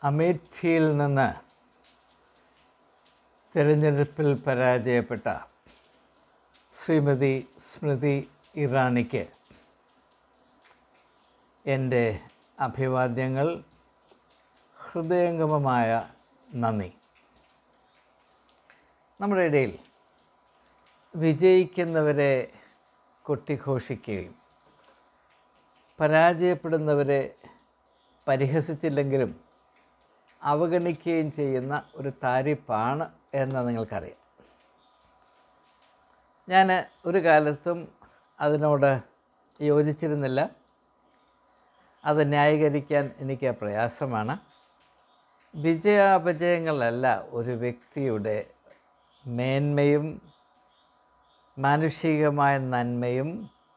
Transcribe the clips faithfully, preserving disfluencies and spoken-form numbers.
അമേഠിയിൽ നിന്ന് തിരഞ്ഞെടുപ്പിൽ പരാജയപ്പെട്ട ശ്രീമതി സ്മൃതി ഇറാനിക്ക് എൻ്റെ അഭിവാദ്യങ്ങൾ, ഹൃദയംഗമമായ നന്ദി. നമ്മുടെ ഇടയിൽ വിജയിക്കുന്നവരെ കൊട്ടിഘോഷിക്കുകയും പരാജയപ്പെടുന്നവരെ പരിഹസിച്ചില്ലെങ്കിലും അവഗണിക്കുകയും ചെയ്യുന്ന ഒരു താരിപ്പാണ് എന്ന് നിങ്ങൾക്കറിയാം. ഞാൻ ഒരു കാലത്തും അതിനോട് യോജിച്ചിരുന്നില്ല. അത് ന്യായീകരിക്കാൻ എനിക്ക് പ്രയാസമാണ്. വിജയാപജയങ്ങളല്ല ഒരു വ്യക്തിയുടെ മേന്മയും മാനുഷികമായ നന്മയും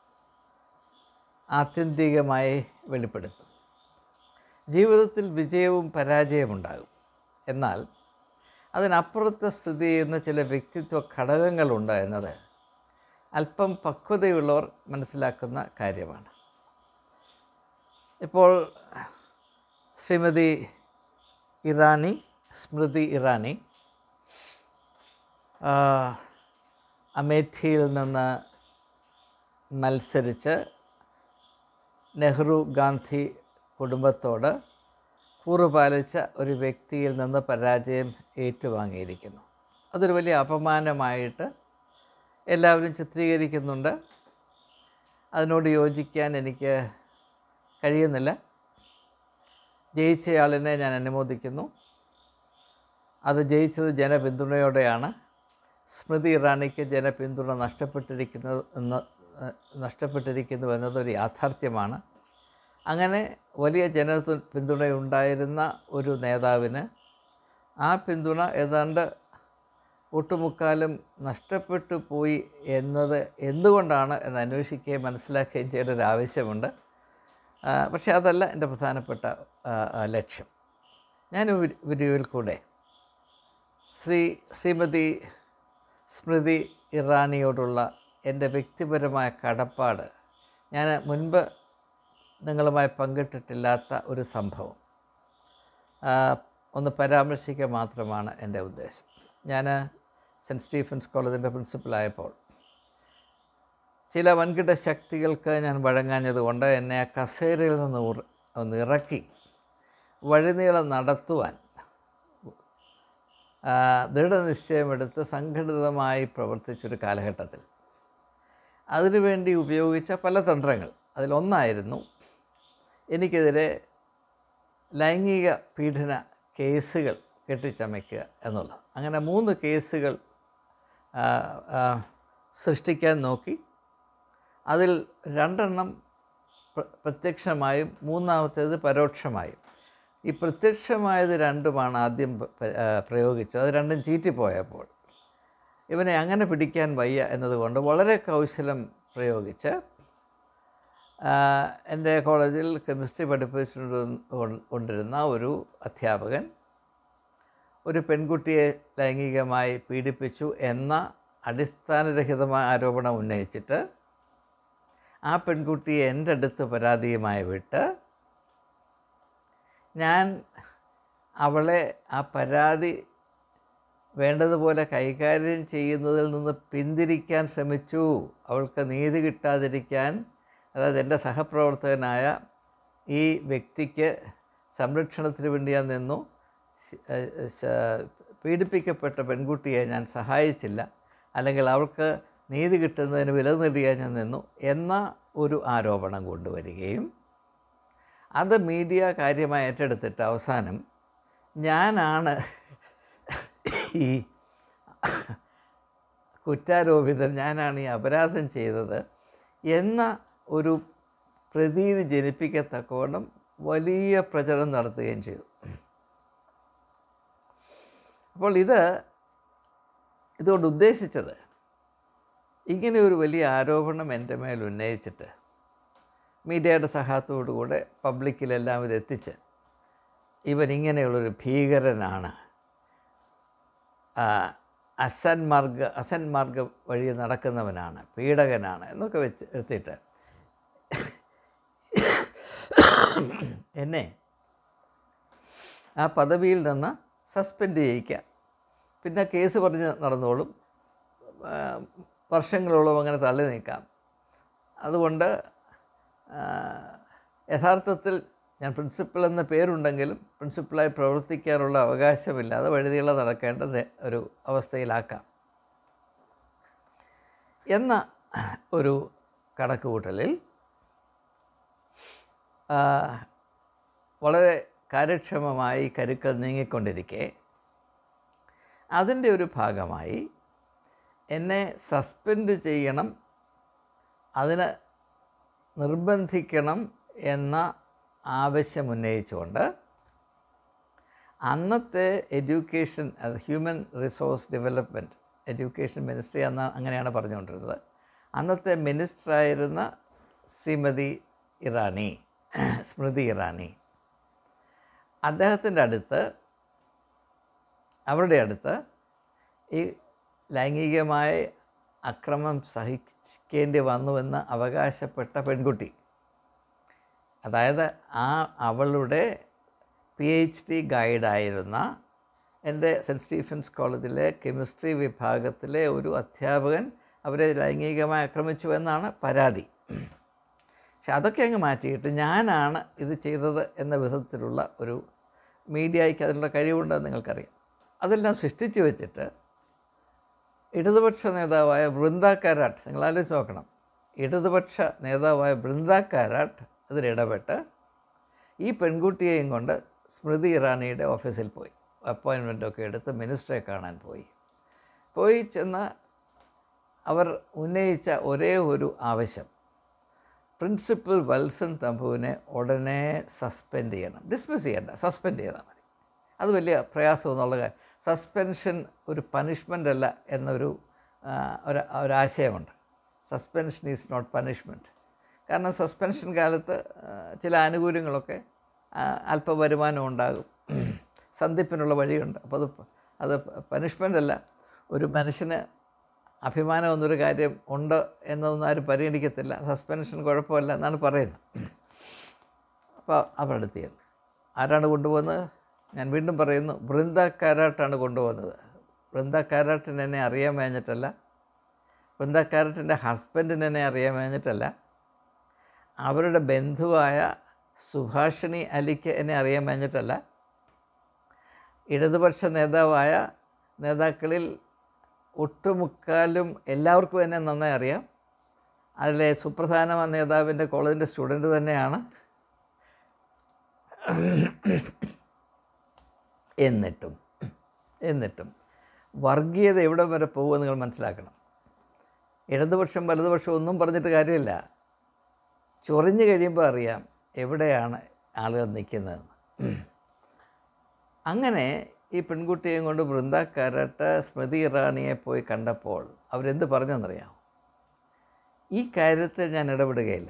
ആത്യന്തികമായി വെളിപ്പെടുത്തും. ജീവിതത്തിൽ വിജയവും പരാജയമുണ്ടാകും. എന്നാൽ അതിനപ്പുറത്ത് സ്ഥിതി ചെയ്യുന്ന ചില വ്യക്തിത്വ ഘടകങ്ങളുണ്ട് എന്നത് അല്പം പക്വതയുള്ളവർ മനസ്സിലാക്കുന്ന കാര്യമാണ്. ഇപ്പോൾ ശ്രീമതി ഇറാനി സ്മൃതി ഇറാനി അമേഠിയിൽ നിന്ന് മത്സരിച്ച് നെഹ്റു ഗാന്ധി കുടുംബത്തോട് കൂറുപാലിച്ച ഒരു വ്യക്തിയിൽ നിന്ന് പരാജയം ഏറ്റുവാങ്ങിയിരിക്കുന്നു. അതൊരു വലിയ അപമാനമായിട്ട് എല്ലാവരും ചിത്രീകരിക്കുന്നുണ്ട്. അതിനോട് യോജിക്കാൻ എനിക്ക് കഴിയുന്നില്ല. ജയിച്ചയാളിനെ ഞാൻ അനുമോദിക്കുന്നു. അത് ജയിച്ചത് ജനപിന്തുണയോടെയാണ്. സ്മൃതി ഇറാനിക്ക് ജനപിന്തുണ നഷ്ടപ്പെട്ടിരിക്കുന്നത് എന്ന് നഷ്ടപ്പെട്ടിരിക്കുന്നു എന്നതൊരു യാഥാർത്ഥ്യമാണ്. അങ്ങനെ വലിയ ജന പിന്തുണയുണ്ടായിരുന്ന ഒരു നേതാവിന് ആ പിന്തുണ ഏതാണ്ട് ഒട്ടുമുക്കാലും നഷ്ടപ്പെട്ടു പോയി എന്നത് എന്തുകൊണ്ടാണ് എന്ന് അന്വേഷിക്കുകയും മനസ്സിലാക്കുകയും ചെയ്യേണ്ട ഒരു ആവശ്യമുണ്ട്. പക്ഷേ അതല്ല എൻ്റെ പ്രധാനപ്പെട്ട ലക്ഷ്യം. ഞാൻ വീഡിയോയിൽ കൂടെ ശ്രീ ശ്രീമതി സ്മൃതി ഇറാനിയോടുള്ള എൻ്റെ വ്യക്തിപരമായ കടപ്പാട് ഞാൻ മുൻപ് നിങ്ങളുമായി പങ്കിട്ടിട്ടില്ലാത്ത ഒരു സംഭവം ഒന്ന് പരാമർശിക്കുക മാത്രമാണ് എൻ്റെ ഉദ്ദേശം. ഞാൻ സെൻറ്റ് സ്റ്റീഫൻസ് കോളേജിൻ്റെ പ്രിൻസിപ്പലായപ്പോൾ ചില വൻകിട ശക്തികൾക്ക് ഞാൻ വഴങ്ങാഞ്ഞതുകൊണ്ട് എന്നെ ആ കസേരയിൽ നിന്ന് ഒന്ന് ഇറക്കി വഴിനീളം നടത്തുവാൻ ദൃഢനിശ്ചയമെടുത്ത് സംഘടിതമായി പ്രവർത്തിച്ചൊരു കാലഘട്ടത്തിൽ അതിനുവേണ്ടി ഉപയോഗിച്ച പല തന്ത്രങ്ങൾ, അതിലൊന്നായിരുന്നു എനിക്കെതിരെ ലൈംഗിക പീഡന കേസുകൾ കെട്ടിച്ചമയ്ക്കുക എന്നുള്ളത്. അങ്ങനെ മൂന്ന് കേസുകൾ സൃഷ്ടിക്കാൻ നോക്കി. അതിൽ രണ്ടെണ്ണം പ്രത്യക്ഷമായും മൂന്നാമത്തേത് പരോക്ഷമായും. ഈ പ്രത്യക്ഷമായത് രണ്ടുമാണ് ആദ്യം പ്രയോഗിച്ചത്. അത് രണ്ടും ചീറ്റിപ്പോയപ്പോൾ ഇവനെ അങ്ങനെ പിടിക്കാൻ വയ്യ എന്നതുകൊണ്ട് വളരെ കൗശലം പ്രയോഗിച്ച് എൻ്റെ കോളേജിൽ കെമിസ്ട്രി പഠിപ്പിച്ചു കൊണ്ടിരുന്ന ഒരു അധ്യാപകൻ ഒരു പെൺകുട്ടിയെ ലൈംഗികമായി പീഡിപ്പിച്ചു എന്ന അടിസ്ഥാനരഹിതമായ ആരോപണം ഉന്നയിച്ചിട്ട് ആ പെൺകുട്ടിയെ എൻ്റെ അടുത്ത് പരാതിയുമായി വിട്ട് ഞാൻ അവളെ ആ പരാതി വേണ്ടതുപോലെ കൈകാര്യം ചെയ്യുന്നതിൽ നിന്ന് പിന്തിരിക്കാൻ ശ്രമിച്ചു. അവൾക്ക് നീതി കിട്ടാതിരിക്കാൻ, അതായത് എൻ്റെ സഹപ്രവർത്തകനായ ഈ വ്യക്തിക്ക് സംരക്ഷണത്തിന് വേണ്ടി ഞാൻ നിന്നു. പീഡിപ്പിക്കപ്പെട്ട പെൺകുട്ടിയെ ഞാൻ സഹായിച്ചില്ല, അല്ലെങ്കിൽ അവൾക്ക് നീതി കിട്ടുന്നതിന് വില നേടിയാൽ ഞാൻ നിന്നു എന്ന ഒരു ആരോപണം കൊണ്ടുവരികയും അത് മീഡിയ കാര്യമായി ഏറ്റെടുത്തിട്ട് അവസാനം ഞാനാണ് ഈ കുറ്റാരോപിതൻ, ഞാനാണ് ഈ അപരാധം ചെയ്തത് എന്ന ഒരു പ്രതീതി ജനിപ്പിക്കത്തക്കവണ്ണം വലിയ പ്രചരണം നടത്തുകയും ചെയ്തു. അപ്പോൾ ഇത് ഇതുകൊണ്ട് ഉദ്ദേശിച്ചത്, ഇങ്ങനെ ഒരു വലിയ ആരോപണം എൻ്റെ മേൽ ഉന്നയിച്ചിട്ട് മീഡിയയുടെ സഹായത്തോടുകൂടെ പബ്ലിക്കിലെല്ലാം ഇത് എത്തിച്ച് ഇവൻ ഇങ്ങനെയുള്ളൊരു ഭീകരനാണ്, അസന്മാർഗ അസന്മാർഗ വഴി നടക്കുന്നവനാണ്, പീഡകനാണ് എന്നൊക്കെ വെച്ച് എടുത്തിട്ട് എന്നെ ആ പദവിയിൽ നിന്ന് സസ്പെൻഡ് ചെയ്യിക്കുക. പിന്നെ കേസ് പറഞ്ഞ് നടന്നോളും, വർഷങ്ങളോളം അങ്ങനെ തള്ളി നീക്കാം. അതുകൊണ്ട് യഥാർത്ഥത്തിൽ ഞാൻ പ്രിൻസിപ്പൽ എന്ന പേരുണ്ടെങ്കിലും പ്രിൻസിപ്പലായി പ്രവർത്തിക്കാനുള്ള അവകാശമില്ലാതെ വഴുതികളെ നടക്കേണ്ട ഒരു അവസ്ഥയിലാക്കാം എന്ന ഒരു കണക്കുകൂട്ടലിൽ വളരെ കാര്യക്ഷമമായി കരുക്കൾ നീങ്ങിക്കൊണ്ടിരിക്കെ അതിൻ്റെ ഒരു ഭാഗമായി എന്നെ സസ്പെൻഡ് ചെയ്യണം, അതിന് നിർബന്ധിക്കണം എന്ന ആവശ്യം ഉന്നയിച്ചുകൊണ്ട് അന്നത്തെ എഡ്യൂക്കേഷൻ, അത് human resource development education ministry എന്ന അങ്ങനെയാണ് പറഞ്ഞുകൊണ്ടിരുന്നത്, അന്നത്തെ മിനിസ്റ്ററായിരുന്ന ശ്രീമതി ഇറാനി, സ്മൃതി ഇറാനി, അദ്ദേഹത്തിൻ്റെ അടുത്ത്, അവരുടെ അടുത്ത് ഈ ലൈംഗികമായ അക്രമം സഹിക്കേണ്ടി വന്നുവെന്ന് അവകാശപ്പെട്ട പെൺകുട്ടി, അതായത് ആ അവളുടെ പി എച്ച് ഡി ഗൈഡായിരുന്ന എൻ്റെ സെൻറ്റ് സ്റ്റീഫൻസ് കോളേജിലെ കെമിസ്ട്രി വിഭാഗത്തിലെ ഒരു അധ്യാപകൻ അവരെ ലൈംഗികമായി ആക്രമിച്ചു എന്നാണ് പരാതി. പക്ഷെ അതൊക്കെ അങ്ങ് മാറ്റിയിട്ട് ഞാനാണ് ഇത് ചെയ്തത് എന്ന വിധത്തിലുള്ള ഒരു മീഡിയയ്ക്ക് അതിനുള്ള കഴിവുണ്ടെന്ന് നിങ്ങൾക്കറിയാം. അതെല്ലാം സൃഷ്ടിച്ചു വെച്ചിട്ട് ഇടതുപക്ഷ നേതാവായ ബൃന്ദ കാരാട്ട്, നിങ്ങൾ ആലോചിച്ച് നോക്കണം, ഇടതുപക്ഷ നേതാവായ ബൃന്ദ കാരാട്ട് അതിലിടപെട്ട് ഈ പെൺകുട്ടിയെയും കൊണ്ട് സ്മൃതി ഇറാനിയുടെ ഓഫീസിൽ പോയി, അപ്പോയിൻമെൻറ്റൊക്കെ എടുത്ത് മിനിസ്റ്ററെ കാണാൻ പോയി. പോയി ചെന്ന് അവർ ഉന്നയിച്ച ഒരേ ഒരു ആവശ്യം, പ്രിൻസിപ്പൽ വത്സൻ തമ്പുവിനെ ഉടനെ സസ്പെൻഡ് ചെയ്യണം, ഡിസ്മിസ് ചെയ്യണ്ട, സസ്പെൻഡ് ചെയ്താൽ മതി. അത് വലിയ പ്രയാസമെന്നുള്ള കാര്യം. സസ്പെൻഷൻ ഒരു പണിഷ്മെൻ്റ് അല്ല എന്നൊരു ഒരു ഒരാശയമുണ്ട്. Suspension is not punishment. കാരണം സസ്പെൻഷൻ കാലത്ത് ചില ആനുകൂല്യങ്ങളൊക്കെ, അല്പ വരുമാനം ഉണ്ടാകും, സന്ധിപ്പിനുള്ള വഴിയുണ്ട്. അപ്പോൾ അത് അത് പണിഷ്മെൻ്റ് അല്ല. ഒരു മനുഷ്യന് അഭിമാനം എന്നൊരു കാര്യം ഉണ്ട് എന്നൊന്നും ആരും പരിഗണിക്കത്തില്ല. സസ്പെൻഷൻ കുഴപ്പമില്ല എന്നാണ് പറയുന്നത്. അപ്പോൾ അവരുടെ അടുത്ത് ചെയ്യുന്നു. ആരാണ് കൊണ്ടുപോകുന്നത്? ഞാൻ വീണ്ടും പറയുന്നു, ബൃന്ദ കാരാട്ടാണ് കൊണ്ടുപോകുന്നത്. ബൃന്ദ കാരാട്ടിന് എന്നെ അറിയാൻ കഴിഞ്ഞിട്ടല്ല, ബൃന്ദ കാരാട്ടിൻ്റെ ഹസ്ബൻഡിന് എന്നെ അറിയാൻ കഴിഞ്ഞിട്ടല്ല, അവരുടെ ബന്ധുവായ സുഭാഷിണി അലിക്ക് എന്നെ അറിയാൻ കഴിഞ്ഞിട്ടല്ല, ഇടതുപക്ഷ നേതാവായ നേതാക്കളിൽ ഒട്ടുമുക്കാലും എല്ലാവർക്കും എന്നെ നന്നായി അറിയാം. അതിലെ സുപ്രധാന നേതാവിൻ്റെ കോളേജിൻ്റെ സ്റ്റുഡൻറ്റ് തന്നെയാണ്. എന്നിട്ടും എന്നിട്ടും വർഗീയത എവിടെ വരെ പോകുമെന്ന് നിങ്ങൾ മനസ്സിലാക്കണം. ഇടതുപക്ഷം വലതുപക്ഷം ഒന്നും പറഞ്ഞിട്ട് കാര്യമില്ല. ചൊറിഞ്ഞു കഴിയുമ്പോൾ അറിയാം എവിടെയാണ് ആളുകൾ നിൽക്കുന്നതെന്ന്. അങ്ങനെ ഈ പെൺകുട്ടിയെയും കൊണ്ട് ബൃന്ദ കാരാട്ട് സ്മൃതി ഇറാനിയെ പോയി കണ്ടപ്പോൾ അവരെന്ത് പറഞ്ഞെന്നറിയാം? ഈ കാര്യത്തിൽ ഞാൻ ഇടപെടുകയില്ല.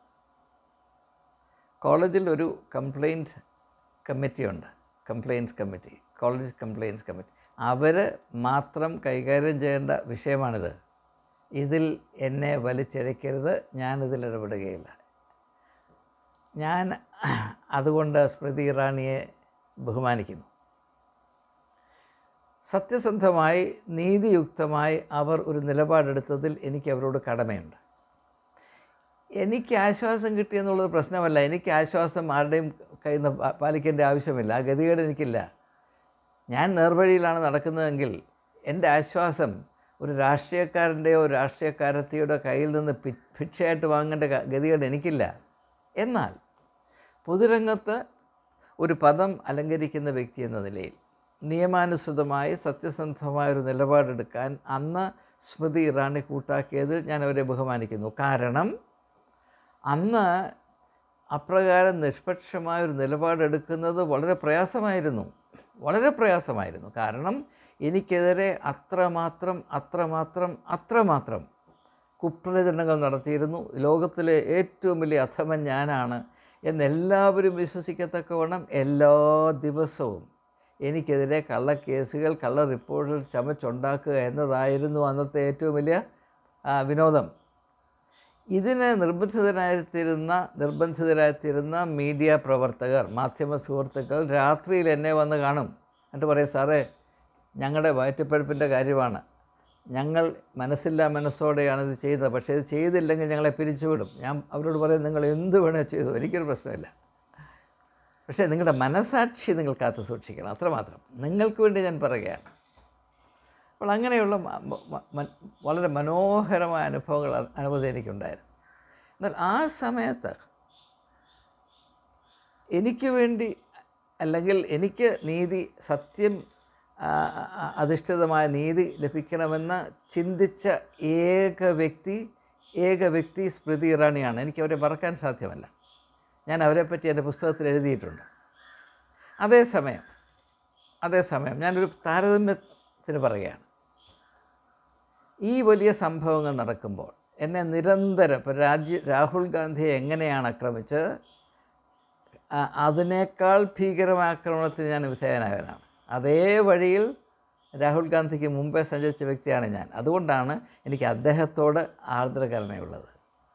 കോളേജിൽ ഒരു കംപ്ലയിൻറ്റ് കമ്മിറ്റിയുണ്ട്, compliance committee, college compliance committee. അവർ മാത്രം കൈകാര്യം ചെയ്യേണ്ട വിഷയമാണിത്. ഇതിൽ എന്നെ വലിച്ചിഴക്കരുത്, ഞാനിതിൽ ഇടപെടുകയില്ല. ഞാൻ അതുകൊണ്ട് സ്മൃതി ഇറാനിയെ ബഹുമാനിക്കുന്നു. സത്യസന്ധമായി നീതിയുക്തമായി അവർ ഒരു നിലപാടെടുത്തതിൽ എനിക്ക് അവരോട് കടമയുണ്ട്. എനിക്ക് ആശ്വാസം കിട്ടിയെന്നുള്ളത് പ്രശ്നമല്ല. എനിക്ക് ആശ്വാസം ആരുടെയും കയ്യിൽ നിന്ന് പാലിക്കേണ്ട ആവശ്യമില്ല. ആ ഗതികേട് എനിക്കില്ല. ഞാൻ നേർവഴിയിലാണ് നടക്കുന്നതെങ്കിൽ എൻ്റെ ആശ്വാസം ഒരു രാഷ്ട്രീയക്കാരൻ്റെയോ രാഷ്ട്രീയക്കാരത്തിയുടെ കയ്യിൽ നിന്ന് ഭിക്ഷയായിട്ട് വാങ്ങേണ്ട ഗതികേട് എനിക്കില്ല. എന്നാൽ പൊതുരംഗത്ത് ഒരു പദം അലങ്കരിക്കുന്ന വ്യക്തി എന്ന നിലയിൽ നിയമാനുസൃതമായി സത്യസന്ധമായൊരു നിലപാടെടുക്കാൻ അന്ന് സ്മൃതി ഇറാനി കൂട്ടാക്കിയതിൽ ഞാൻ അവരെ ബഹുമാനിക്കുന്നു. കാരണം അന്ന് അപ്രകാരം നിഷ്പക്ഷമായൊരു നിലപാടെടുക്കുന്നത് വളരെ പ്രയാസമായിരുന്നു, വളരെ പ്രയാസമായിരുന്നു. കാരണം എനിക്കെതിരെ അത്രമാത്രം അത്രമാത്രം അത്രമാത്രം കുപ്രചരണങ്ങൾ നടത്തിയിരുന്നു. ലോകത്തിലെ ഏറ്റവും വലിയ അധമൻ ഞാനാണ് എന്നെല്ലാവരും വിശ്വസിക്കത്തക്കവണ്ണം എല്ലാ ദിവസവും എനിക്കെതിരെ കള്ളക്കേസുകൾ, കള്ള റിപ്പോർട്ടുകൾ ചമച്ചുണ്ടാക്കുക എന്നതായിരുന്നു അന്നത്തെ ഏറ്റവും വലിയ വിനോദം. ഇതിന് നിർബന്ധിതരായിത്തീരുന്ന നിർബന്ധിതരായിത്തീരുന്ന മീഡിയ പ്രവർത്തകർ, മാധ്യമ സുഹൃത്തുക്കൾ രാത്രിയിൽ എന്നെ വന്ന് കാണും. എന്നിട്ട് പറയും, സാറേ ഞങ്ങളുടെ വയറ്റുപഴുപ്പിൻ്റെ കാര്യമാണ്, ഞങ്ങൾ മനസ്സില്ലാ മനസ്സോടെയാണ് ഇത് ചെയ്തത്, പക്ഷേ ഇത് ചെയ്തില്ലെങ്കിൽ ഞങ്ങളെ പിരിച്ചുവിടും. ഞാൻ അവരോട് പറയും, നിങ്ങൾ എന്ത് വേണേൽ ചെയ്തു, എനിക്കൊരു പ്രശ്നമില്ല, പക്ഷേ നിങ്ങളുടെ മനസാക്ഷി നിങ്ങൾ കാത്തു സൂക്ഷിക്കണം, അത്രമാത്രം. നിങ്ങൾക്ക് വേണ്ടി ഞാൻ പറയുകയാണ്. അപ്പോൾ അങ്ങനെയുള്ള വളരെ മനോഹരമായ അനുഭവങ്ങൾ അനവധി എനിക്കുണ്ടായിരുന്നു. എന്നാൽ ആ സമയത്ത് എനിക്ക് വേണ്ടി, അല്ലെങ്കിൽ എനിക്ക് നീതി, സത്യം അധിഷ്ഠിതമായ നീതി ലഭിക്കണമെന്ന് ചിന്തിച്ച ഏക വ്യക്തി ഏക വ്യക്തി സ്മൃതി ഇറാനിയാണ്. എനിക്ക് അവരെ മറക്കാൻ സാധ്യമല്ല. ഞാൻ അവരെപ്പറ്റി എൻ്റെ പുസ്തകത്തിൽ എഴുതിയിട്ടുണ്ട്. അതേസമയം അതേസമയം ഞാനൊരു താരതമ്യത്തിന് പറയുകയാണ്. ഈ വലിയ സംഭവങ്ങൾ നടക്കുമ്പോൾ എന്നെ നിരന്തരം, ഇപ്പോൾ രാജ്യ രാഹുൽ ഗാന്ധിയെ എങ്ങനെയാണ് ആക്രമിച്ചത്, അതിനേക്കാൾ ഭീകരമായ ആക്രമണത്തിന് ഞാൻ വിധേയനായവനാണ്. അതേ വഴിയിൽ രാഹുൽ ഗാന്ധിക്ക് മുമ്പേ സഞ്ചരിച്ച വ്യക്തിയാണ് ഞാൻ. അതുകൊണ്ടാണ് എനിക്ക് അദ്ദേഹത്തോട് ആർദ്രകരുണയുള്ളത്.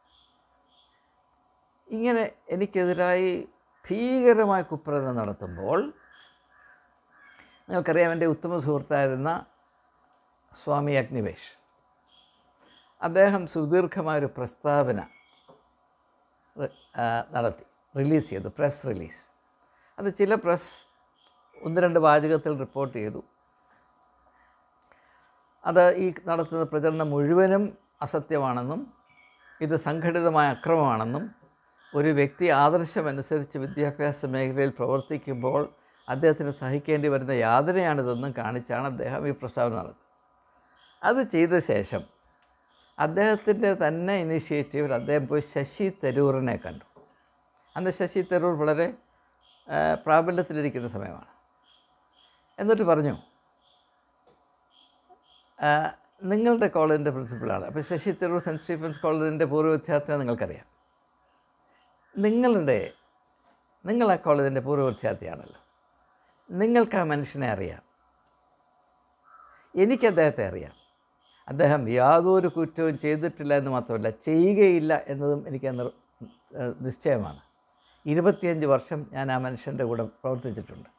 ഇങ്ങനെ എനിക്കെതിരായി ഭീകരമായ കുപ്രചരണം നടത്തുമ്പോൾ, നിങ്ങൾക്കറിയാം, എൻ്റെ ഉത്തമ സുഹൃത്തായിരുന്ന സ്വാമി അഗ്നിവേഷ്, അദ്ദേഹം സുദീർഘമായൊരു പ്രസ്താവന നടത്തി, റിലീസ് ചെയ്തു, പ്രസ് റിലീസ്. അത് ചില പ്രസ് ഒന്ന് രണ്ട് വാചകത്തിൽ റിപ്പോർട്ട് ചെയ്തു. അത് ഈ നടത്തുന്ന പ്രചരണം മുഴുവനും അസത്യമാണെന്നും ഇത് സംഘടിതമായ അക്രമമാണെന്നും ഒരു വ്യക്തി ആദർശമനുസരിച്ച് വിദ്യാഭ്യാസ മേഖലയിൽ പ്രവർത്തിക്കുമ്പോൾ അദ്ദേഹത്തിന് സഹിക്കേണ്ടി വരുന്ന യാതനയാണിതെന്നും കാണിച്ചാണ് അദ്ദേഹം ഈ പ്രസ്താവന നടത്തുന്നത്. അത് ചെയ്ത ശേഷം അദ്ദേഹത്തിൻ്റെ തന്നെ ഇനിഷ്യേറ്റീവിൽ അദ്ദേഹം പോയി ശശി തരൂറിനെ കണ്ടു. അന്ന് ശശി തരൂർ വളരെ പ്രാബല്യത്തിലിരിക്കുന്ന സമയമാണ്. എന്നിട്ട് പറഞ്ഞു, നിങ്ങളുടെ കോളേജിൻ്റെ പ്രിൻസിപ്പളാണ്. അപ്പോൾ ശശി തരൂർ സെൻറ്റ് സ്റ്റീഫൻസ് കോളേജിൻ്റെ പൂർവ്വ വിദ്യാർത്ഥിയാണ്, നിങ്ങൾക്കറിയാം. നിങ്ങളുടെ നിങ്ങൾ ആ കോളേജിൻ്റെ പൂർവ്വ വിദ്യാർത്ഥിയാണല്ലോ, നിങ്ങൾക്ക് ആ മനുഷ്യനെ അറിയാം, എനിക്ക് അദ്ദേഹത്തെ അറിയാം. അദ്ദേഹം യാതൊരു കുറ്റവും ചെയ്തിട്ടില്ല എന്ന് മാത്രമല്ല, ചെയ്യുകയില്ല എന്നതും എനിക്ക് നിശ്ചയമാണ്. ഇരുപത്തിയഞ്ച് വർഷം ഞാൻ ആ മനുഷ്യൻ്റെ കൂടെ പ്രവർത്തിച്ചിട്ടുണ്ട്.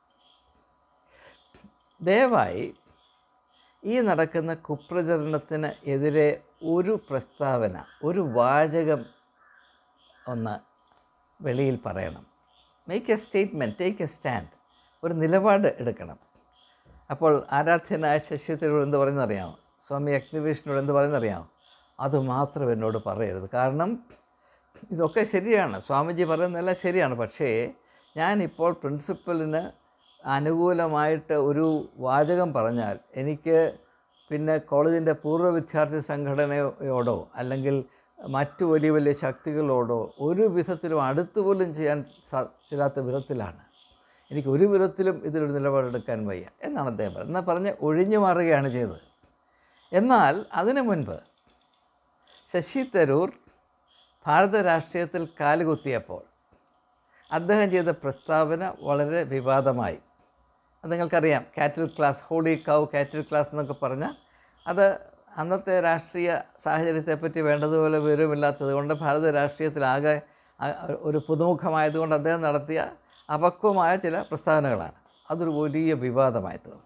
ദയവായി ഈ നടക്കുന്ന കുപ്രചരണത്തിന് എതിരെ ഒരു പ്രസ്താവന, ഒരു വാചകം ഒന്ന് വെളിയിൽ പറയണം. Make a statement, take a stand, ഒരു നിലപാട് എടുക്കണം. അപ്പോൾ ആരാധ്യനായ ശശി തരൂർ എന്ത് പറയുന്നറിയാമോ? സ്വാമി അഗ്നിവേഷിനോട് എന്ത് പറയുന്നറിയാമോ? അതുമാത്രം എന്നോട് പറയരുത്. കാരണം ഇതൊക്കെ ശരിയാണ്, സ്വാമിജി പറയുന്നതെല്ലാം ശരിയാണ്. പക്ഷേ ഞാനിപ്പോൾ പ്രിൻസിപ്പലിന് അനുകൂലമായിട്ട് ഒരു വാചകം പറഞ്ഞാൽ എനിക്ക് പിന്നെ കോളേജിൻ്റെ പൂർവ്വ വിദ്യാർത്ഥി സംഘടനയോടോ അല്ലെങ്കിൽ മറ്റു വലിയ വലിയ ശക്തികളോടോ ഒരു വിധത്തിലും അടുത്തുപോലും ചെയ്യാൻ സാധിക്കാത്ത വിധത്തിലാണ്. എനിക്ക് ഒരു വിധത്തിലും ഇതിലൊരു നിലപാടെടുക്കാൻ വയ്യ എന്നാണ് അദ്ദേഹം പറഞ്ഞത്. എന്നാൽ പറഞ്ഞ് ഒഴിഞ്ഞു മാറുകയാണ് ചെയ്തത്. എന്നാൽ അതിനു മുൻപ് ശശി തരൂർ ഭാരത രാഷ്ട്രീയത്തിൽ കാലുകുത്തിയപ്പോൾ അദ്ദേഹം ചെയ്ത പ്രസ്താവന വളരെ വിവാദമായി. അത് നിങ്ങൾക്കറിയാം, കാറ്റിൽ ക്ലാസ്, ഹോളി കൗ കാറ്റിൽ ക്ലാസ് എന്നൊക്കെ പറഞ്ഞാൽ അത് അന്നത്തെ രാഷ്ട്രീയ സാഹചര്യത്തെപ്പറ്റി വേണ്ടതുപോലെ വിവരമില്ലാത്തത് കൊണ്ട് ഭാരത രാഷ്ട്രീയത്തിലാകെ ഒരു പുതുമുഖമായതുകൊണ്ട് അദ്ദേഹം നടത്തിയ അപക്വമായ ചില പ്രസ്താവനകളാണ്. അതൊരു വലിയ വിവാദമായി തീർന്നു.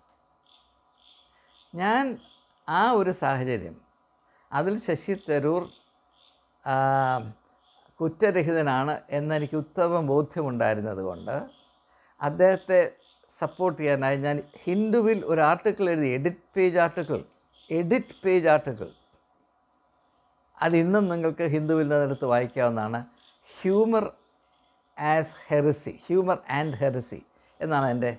ഞാൻ ആ ഒരു സാഹചര്യം, അതിൽ ശശി തരൂർ കുറ്റരഹിതനാണ് എന്നെനിക്ക് ഉത്തമ ബോധ്യമുണ്ടായിരുന്നത് കൊണ്ട് അദ്ദേഹത്തെ സപ്പോർട്ട് ചെയ്യാനായി ഞാൻ ഹിന്ദുവിൽ ഒരു ആർട്ടിക്കിൾ എഴുതി, edit page article edit page article അത് ഇന്നും നിങ്ങൾക്ക് ഹിന്ദുവിൽ നിന്നെടുത്ത് വായിക്കാവുന്നതാണ്. Humour as heresy, humour and heresy എന്നാണ് എൻ്റെ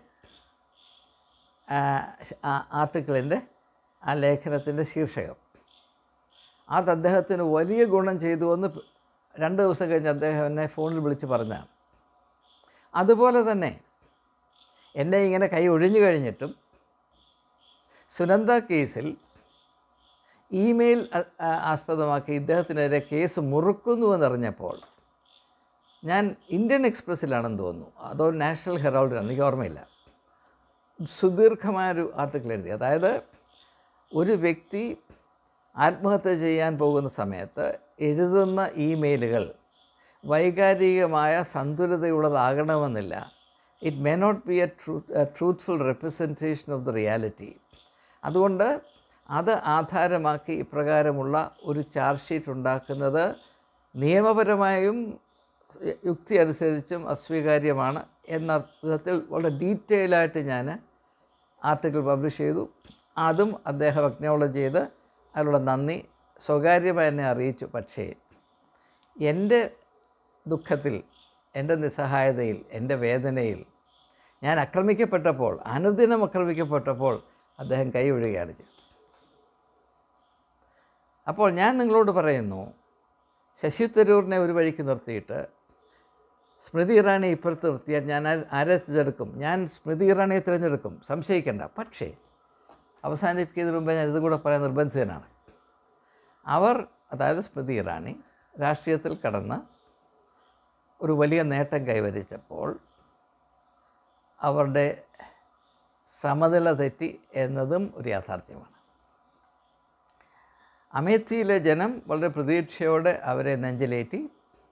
ആർട്ടിക്കിളിൻ്റെ, ആ ലേഖനത്തിൻ്റെ ശീർഷകം. അത് അദ്ദേഹത്തിന് വലിയ ഗുണം ചെയ്തു എന്ന് രണ്ട് ദിവസം കഴിഞ്ഞ് അദ്ദേഹം എന്നെ ഫോണിൽ വിളിച്ച് പറഞ്ഞതാണ്. അതുപോലെ തന്നെ എന്നെ ഇങ്ങനെ കൈ ഒഴിഞ്ഞു കഴിഞ്ഞിട്ടും സുനന്ദ കേസിൽ ഇമെയിൽ ആസ്പദമാക്കി ഇദ്ദേഹത്തിനെതിരെ കേസ് മുറുക്കുന്നുവെന്നറിഞ്ഞപ്പോൾ ഞാൻ ഇന്ത്യൻ എക്സ്പ്രസ്സിലാണെന്ന് തോന്നുന്നു, അതോ നാഷണൽ ഹെറാൾഡിലാണ്, എനിക്ക് ഓർമ്മയില്ല, സുദീർഘമായൊരു ആർട്ടിക്കിൾ എഴുതി. അതായത് ഒരു വ്യക്തി ആത്മഹത്യ ചെയ്യാൻ പോകുന്ന സമയത്ത് എഴുതുന്ന ഇമെയിലുകൾ വൈകാരികമായ സന്തുലിതയുള്ളതാകണമെന്നില്ല. It may not be a truth a truthful representation of the reality. അതുകൊണ്ട് അത് ആധാരമാക്കി ഇപ്രകാരമുള്ള ഒരു ചാർജ് ഷീറ്റ് ഉണ്ടാക്കുന്നത് നിയമപരമായും യുക്തി അനുസരിച്ചും അസ്വീകാര്യമാണ് എന്ന വിധത്തിൽ വളരെ ഡീറ്റെയിലായിട്ട് ഞാൻ ആർട്ടിക്കിൾ പബ്ലിഷ് ചെയ്തു. അതും അദ്ദേഹം അക്നോളജ് ചെയ്ത് അതിലുള്ള നന്ദി സ്വകാര്യമായി എന്നെ അറിയിച്ചു. പക്ഷേ എൻ്റെ ദുഃഖത്തിൽ, എൻ്റെ നിസ്സഹായതയിൽ, എൻ്റെ വേദനയിൽ ഞാൻ ആക്രമിക്കപ്പെട്ടപ്പോൾ, അനുദിനം ആക്രമിക്കപ്പെട്ടപ്പോൾ അദ്ദേഹം കൈ ഒഴുകുകയാണ് ചെയ്തത്. അപ്പോൾ ഞാൻ നിങ്ങളോട് പറയുന്നു, ശശി തരൂരിനെ ഒരു വഴിക്ക് നിർത്തിയിട്ട് സ്മൃതി ഇറാനി ഇപ്പുറത്ത് നിർത്തിയാൽ ഞാൻ ആരെ തിരഞ്ഞെടുക്കും? ഞാൻ സ്മൃതി ഇറാനിയെ തിരഞ്ഞെടുക്കും, സംശയിക്കേണ്ട. പക്ഷേ അവസാനിപ്പിക്കുന്നതിന് മുമ്പേ ഞാൻ ഇതും കൂടെ പറയാൻ നിർബന്ധിതനാണ്. അവർ, അതായത് സ്മൃതി ഇറാനി, രാഷ്ട്രീയത്തിൽ കടന്ന് ഒരു വലിയ നേട്ടം കൈവരിച്ചപ്പോൾ അവരുടെ സമനില തെറ്റി എന്നതും ഒരു യാഥാർത്ഥ്യമാണ്. അമേത്തിയിലെ ജനം വളരെ പ്രതീക്ഷയോടെ അവരെ നെഞ്ചിലേറ്റി.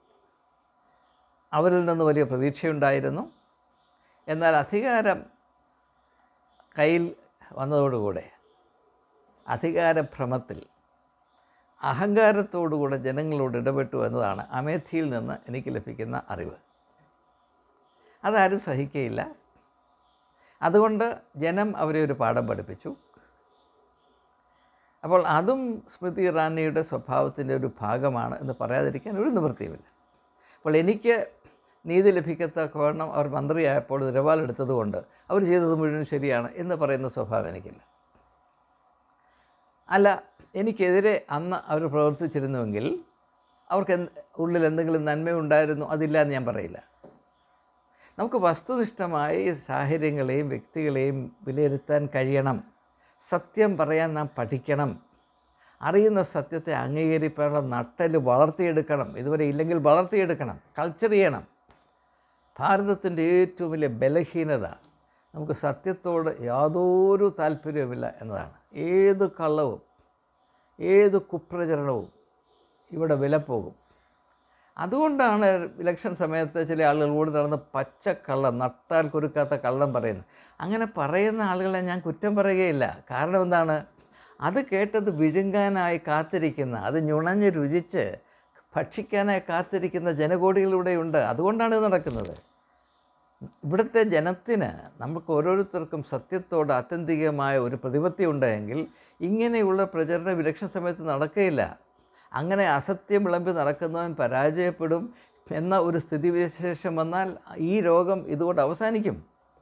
അവരിൽ നിന്ന് വലിയ പ്രതീക്ഷയുണ്ടായിരുന്നു. എന്നാൽ അധികാരം കയ്യിൽ വന്നതോടുകൂടെ അധികാരഭ്രമത്തിൽ അഹങ്കാരത്തോടുകൂടെ ജനങ്ങളോട് ഇടപെട്ടു എന്നതാണ് അമേത്തിയിൽ നിന്ന് എനിക്ക് ലഭിക്കുന്ന അറിവ്. അതാരും സഹിക്കുകയില്ല. അതുകൊണ്ട് ജനം അവരെ ഒരു പാഠം പഠിപ്പിച്ചു. അപ്പോൾ അതും സ്മൃതി ഇറാനിയുടെ സ്വഭാവത്തിൻ്റെ ഒരു ഭാഗമാണ് എന്ന് പറയാതിരിക്കാൻ ഒരു നിവൃത്തിയുമില്ല. അപ്പോൾ എനിക്ക് നീതി ലഭിക്കത്തക്കവണ്ണം അവർ മന്ത്രിയായപ്പോൾ നിലപാടെടുത്തതുകൊണ്ട് അവർ ചെയ്തത് മുഴുവൻ ശരിയാണ് എന്ന് പറയുന്ന സ്വഭാവം എനിക്കില്ല. അല്ല, എനിക്കെതിരെ അന്ന് അവർ പ്രവർത്തിച്ചിരുന്നുവെങ്കിൽ അവർക്ക് ഉള്ളിൽ എന്തെങ്കിലും നന്മയുണ്ടായിരുന്നു, അതില്ല എന്ന് ഞാൻ പറയില്ല. നമുക്ക് വസ്തുനിഷ്ഠമായി സാഹചര്യങ്ങളെയും വ്യക്തികളെയും വിലയിരുത്താൻ കഴിയണം. സത്യം പറയാൻ നാം പഠിക്കണം. അറിയുന്ന സത്യത്തെ അംഗീകരിക്കാനുള്ള നട്ടൽ വളർത്തിയെടുക്കണം. ഇതുവരെ ഇല്ലെങ്കിൽ വളർത്തിയെടുക്കണം, കൾച്ചർ ചെയ്യണം. ഭാരതത്തിൻ്റെ ഏറ്റവും വലിയ ബലഹീനത നമുക്ക് സത്യത്തോട് യാതൊരു താല്പര്യവുമില്ല എന്നതാണ്. ഏത് കള്ളവും ഏത് കുപ്രചരണവും ഇവിടെ വില പോകും. അതുകൊണ്ടാണ് ഇലക്ഷൻ സമയത്ത് ചില ആളുകൾ കൂടി നടന്ന് പച്ചക്കള്ളം, നട്ടാൽ കുരുക്കാത്ത കള്ളം പറയുന്നത്. അങ്ങനെ പറയുന്ന ആളുകളെ ഞാൻ കുറ്റം പറയുകയില്ല. കാരണം എന്താണ്? അത് കേട്ടത് വിഴുങ്ങാനായി കാത്തിരിക്കുന്ന, അത് ഞുണഞ്ഞ് രുചിച്ച് ഭക്ഷിക്കാനായി കാത്തിരിക്കുന്ന ജനകോടികളിലൂടെയുണ്ട്. അതുകൊണ്ടാണ് ഇത് നടക്കുന്നത്. ഇവിടുത്തെ ജനത്തിന്, നമുക്ക് ഓരോരുത്തർക്കും സത്യത്തോട് ആത്യന്തികമായ ഒരു പ്രതിപത്തി ഉണ്ടെങ്കിൽ ഇങ്ങനെയുള്ള പ്രചരണം ഇലക്ഷൻ സമയത്ത് നടക്കുകയില്ല. അങ്ങനെ അസത്യം വിളമ്പി നടക്കുന്നവൻ പരാജയപ്പെടും എന്ന ഒരു സ്ഥിതിവിശേഷം വന്നാൽ ഈ രോഗം ഇതുകൊണ്ട് അവസാനിക്കും.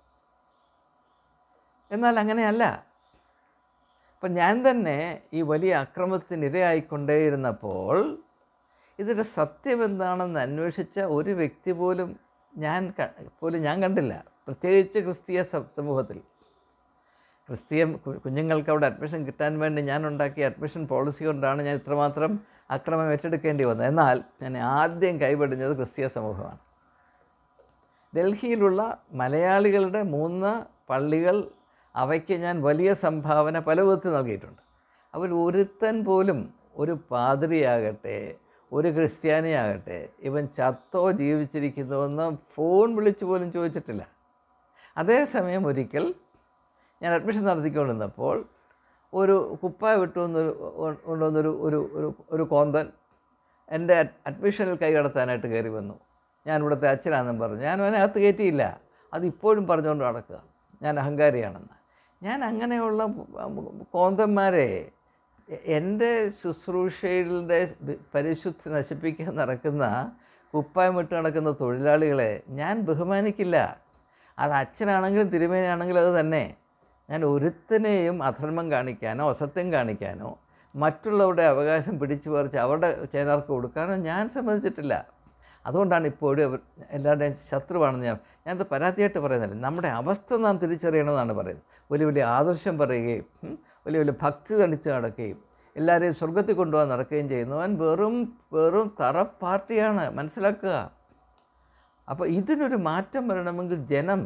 എന്നാൽ അങ്ങനെയല്ല. അപ്പം ഞാൻ തന്നെ ഈ വലിയ അക്രമത്തിനിരയായിക്കൊണ്ടേയിരുന്നപ്പോൾ ഇതിൻ്റെ സത്യം എന്താണെന്ന് അന്വേഷിച്ച ഒരു വ്യക്തി പോലും ഞാൻ പോലും ഞാൻ കണ്ടില്ല. പ്രത്യേകിച്ച് ക്രിസ്തീയ സമൂഹത്തിൽ. ക്രിസ്തീയ കുഞ്ഞുങ്ങൾക്ക് അവിടെ അഡ്മിഷൻ കിട്ടാൻ വേണ്ടി ഞാൻ ഉണ്ടാക്കിയ അഡ്മിഷൻ പോളിസി കൊണ്ടാണ് ഞാൻ ഇത്രമാത്രം അക്രമം ഏറ്റെടുക്കേണ്ടി വന്നത്. എന്നാൽ ഞാൻ ആദ്യം കൈവടിഞ്ഞത് ക്രിസ്തീയ സമൂഹമാണ്. ഡൽഹിയിലുള്ള മലയാളികളുടെ മൂന്ന് പള്ളികൾ, അവയ്ക്ക് ഞാൻ വലിയ സംഭാവന പല വിധത്തിൽ നൽകിയിട്ടുണ്ട്. അവർ ഒരുത്തൻ പോലും, ഒരു പാതിരിയാകട്ടെ ഒരു ക്രിസ്ത്യാനിയാകട്ടെ, ഇവൻ ചത്തോ ജീവിച്ചിരിക്കുന്നുവെന്ന് ഫോൺ വിളിച്ചു പോലും ചോദിച്ചിട്ടില്ല. അതേസമയം ഒരിക്കൽ ഞാൻ അഡ്മിഷൻ നടത്തിക്കൊണ്ടിരുന്നപ്പോൾ ഒരു കുപ്പായ വിട്ടുവന്നൊരു കൊണ്ടുവന്നൊരു ഒരു ഒരു ഒരു കോന്തൻ എൻ്റെ അഡ്മിഷനിൽ കൈ കടത്താനായിട്ട് കയറി വന്നു. ഞാൻ ഇവിടുത്തെ അച്ഛനാണെന്നും പറഞ്ഞു. ഞാൻ അവനെ അകത്ത് കയറ്റിയില്ല. അതിപ്പോഴും പറഞ്ഞുകൊണ്ട് നടക്കുക ഞാൻ അഹങ്കാരിയാണെന്ന്. ഞാൻ അങ്ങനെയുള്ള കോന്തന്മാരെ, എൻ്റെ ശുശ്രൂഷയുടെ പരിശുദ്ധി നശിപ്പിക്കാൻ നടക്കുന്ന, കുപ്പായം വിട്ട് നടക്കുന്ന തൊഴിലാളികളെ ഞാൻ ബഹുമാനിക്കില്ല. അത് അച്ഛനാണെങ്കിലും തിരുമേനിയാണെങ്കിലും അത് തന്നെ. ഞാൻ ഒരുത്തനെയും അധർമ്മം കാണിക്കാനോ അസത്യം കാണിക്കാനോ മറ്റുള്ളവരുടെ അവകാശം പിടിച്ചു പറിച്ച് അവരുടെ ചേനാർക്ക് കൊടുക്കാനോ ഞാൻ സമ്മതിച്ചിട്ടില്ല. അതുകൊണ്ടാണ് ഇപ്പോഴും അവർ എല്ലാവരുടെയും ശത്രുവാണെന്ന് ഞാൻ ഞാനത് പരാതിയായിട്ട് പറയുന്നില്ല. നമ്മുടെ അവസ്ഥ നാം തിരിച്ചറിയണമെന്നാണ് പറയുന്നത്. വലിയ വലിയ ആദർശം പറയുകയും വലിയ വലിയ ഭക്തി തണിച്ച് നടക്കുകയും എല്ലാവരെയും സ്വർഗത്തിൽ കൊണ്ടുപോകാൻ നടക്കുകയും ചെയ്യുന്നവൻ വെറും വെറും തറ പാർട്ടിയാണ്, മനസ്സിലാക്കുക. അപ്പോൾ ഇതിനൊരു മാറ്റം വരണമെങ്കിൽ ജനം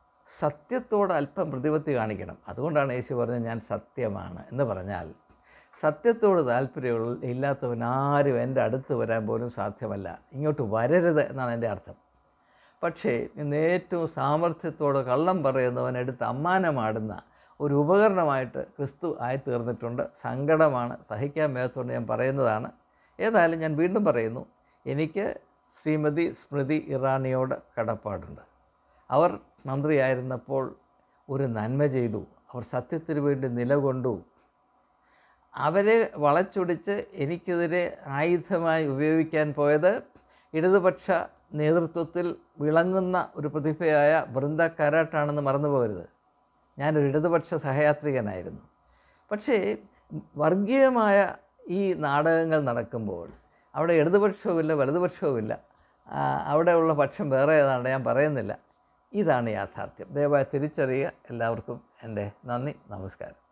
സത്യത്തോട് അല്പം പ്രതിപത്തി കാണിക്കണം. അതുകൊണ്ടാണ് യേശു പറഞ്ഞത് ഞാൻ സത്യമാണ് എന്ന് പറഞ്ഞാൽ സത്യത്തോട് താല്പര്യമുള്ള ഇല്ലാത്തവനാരും എൻ്റെ അടുത്ത് വരാൻ പോലും സാധ്യമല്ല. ഇങ്ങോട്ട് വരരുത് എന്നാണ് എൻ്റെ അർത്ഥം. പക്ഷേ ഇന്ന് ഏറ്റവും സാമർഥ്യത്തോടെ കള്ളം പറയുന്നവൻ എടുത്ത് അമ്മാനമാടുന്ന ഒരു ഉപകരണമായിട്ട് ക്രിസ്തു ആയിത്തീർന്നിട്ടുണ്ട്. സങ്കടമാണ്, സഹിക്കാൻ മേലത്തോണ്ട് ഞാൻ പറയുന്നതാണ്. ഏതായാലും ഞാൻ വീണ്ടും പറയുന്നു, എനിക്ക് ശ്രീമതി സ്മൃതി ഇറാനിയോട് കടപ്പാടുണ്ട്. അവർ മന്ത്രിയായിരുന്നപ്പോൾ ഒരു നന്മ ചെയ്തു. അവർ സത്യത്തിന് വേണ്ടി നിലകൊണ്ടു. അവരെ വളച്ചൊടിച്ച് എനിക്കെതിരെ ആയുധമായി ഉപയോഗിക്കാൻ പോയത് ഇടതുപക്ഷ നേതൃത്വത്തിൽ വിളങ്ങുന്ന ഒരു പ്രതിഭയായ ബൃന്ദ കാരാട്ടാണെന്ന് മറന്നു പോകരുത്. ഞാനൊരു ഇടതുപക്ഷ സഹയാത്രികനായിരുന്നു. പക്ഷേ വർഗീയമായ ഈ നാടകങ്ങൾ നടക്കുമ്പോൾ അവിടെ ഇടതുപക്ഷവുമില്ല വലതുപക്ഷവുമില്ല, അവിടെയുള്ള പക്ഷം വേറെ ഏതാണ്ട് ഞാൻ പറയുന്നില്ല. ഇതാണ് യാഥാർത്ഥ്യം. ദയവായി തിരിച്ചറിയുക. എല്ലാവർക്കും എൻ്റെ നന്ദി, നമസ്കാരം.